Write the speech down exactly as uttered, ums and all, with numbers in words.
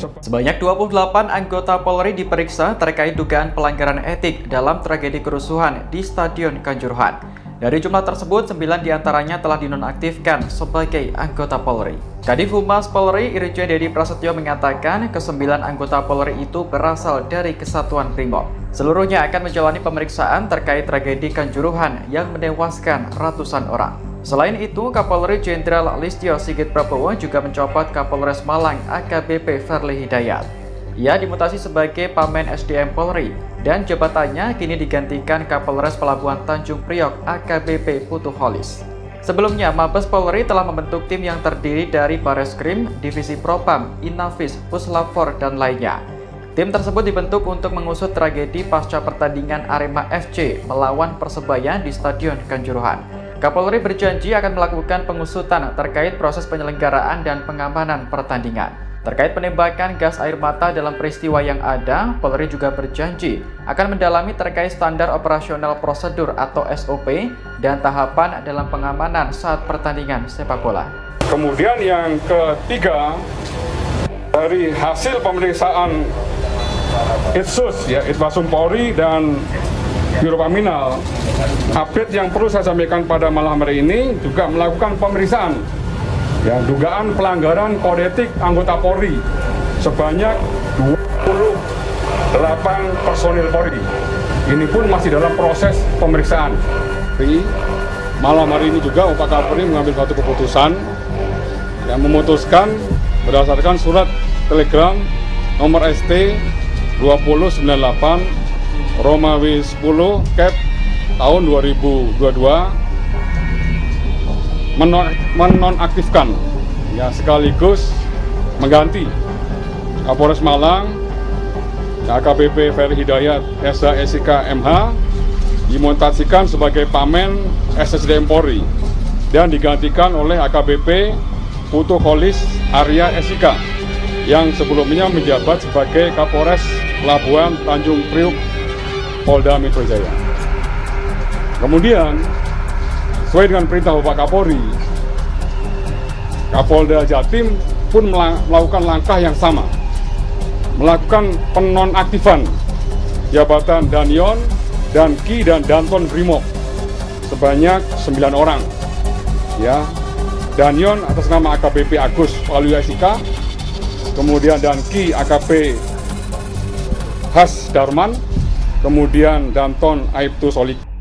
Sebanyak dua puluh delapan anggota Polri diperiksa terkait dugaan pelanggaran etik dalam tragedi kerusuhan di Stadion Kanjuruhan. Dari jumlah tersebut, sembilan diantaranya telah dinonaktifkan sebagai anggota Polri. Kadif Humas Polri Irjen Dedi Prasetyo mengatakan kesembilan anggota Polri itu berasal dari Kesatuan Brimob. Seluruhnya akan menjalani pemeriksaan terkait tragedi Kanjuruhan yang menewaskan ratusan orang. Selain itu, Kapolri Jenderal Listio Sigit Prabowo juga mencopot Kapolres Malang A K B P Ferly Hidayat. Ia dimutasi sebagai Pamen S D M Polri dan jabatannya kini digantikan Kapolres Pelabuhan Tanjung Priok A K B P Putu Holis. Sebelumnya, Mabes Polri telah membentuk tim yang terdiri dari Bareskrim, Divisi Propam, Inavis, Puslapfor, dan lainnya. Tim tersebut dibentuk untuk mengusut tragedi pasca pertandingan Arema F C melawan Persebaya di Stadion Kanjuruhan. Kapolri berjanji akan melakukan pengusutan terkait proses penyelenggaraan dan pengamanan pertandingan. Terkait penembakan gas air mata dalam peristiwa yang ada, Polri juga berjanji akan mendalami terkait standar operasional prosedur atau S O P dan tahapan dalam pengamanan saat pertandingan sepak bola. Kemudian yang ketiga, dari hasil pemeriksaan Itsus, ya, Itwasum Polri dan Biro Paminal, update yang perlu saya sampaikan pada malam hari ini juga melakukan pemeriksaan ya, dugaan pelanggaran kode etik anggota Polri sebanyak dua puluh delapan personil Polri. Ini pun masih dalam proses pemeriksaan. Jadi, malam hari ini juga Pak Kapolri mengambil satu keputusan yang memutuskan berdasarkan surat telegram nomor S T dua nol sembilan delapan Romawi sepuluh Cap tahun dua ribu dua puluh dua menonaktifkan ya, sekaligus mengganti Kapolres Malang A K B P Ferly Hidayat S H S I K M H dimutasikan sebagai Pamen S S D M Polri dan digantikan oleh A K B P Putu Holis Arya S I K yang sebelumnya menjabat sebagai Kapolres Pelabuhan Tanjung Priok Polda Metro Jaya. Kemudian, sesuai dengan perintah Bapak Kapolri, Kapolda Jatim pun melakukan langkah yang sama, melakukan penonaktifan jabatan Danyon, Danki, dan Danton Brimob sebanyak sembilan orang. Ya, Danyon atas nama A K B P Agus Waluyo S I K, kemudian Danki A K P Has Darman, kemudian Danton Aibtu Solik.